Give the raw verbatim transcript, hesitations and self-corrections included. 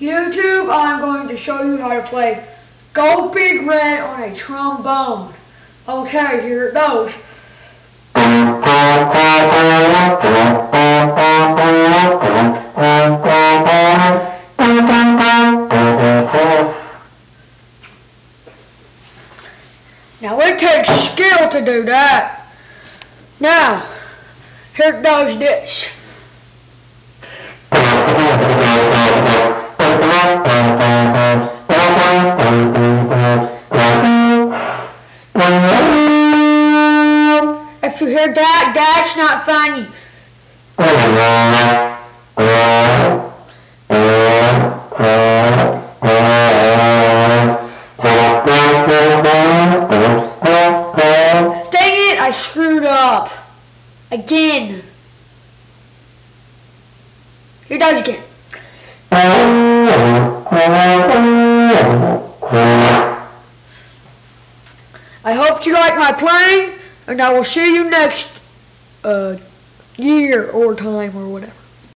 YouTube, I'm going to show you how to play Go Big Red on a trombone. Okay, here it goes. Now it takes skill to do that. Now, here it goes this. If you hear that, that's not funny. Dang it, I screwed up. Again. Here it goes again. I hope you like my playing, and I will see you next uh, year or time or whatever.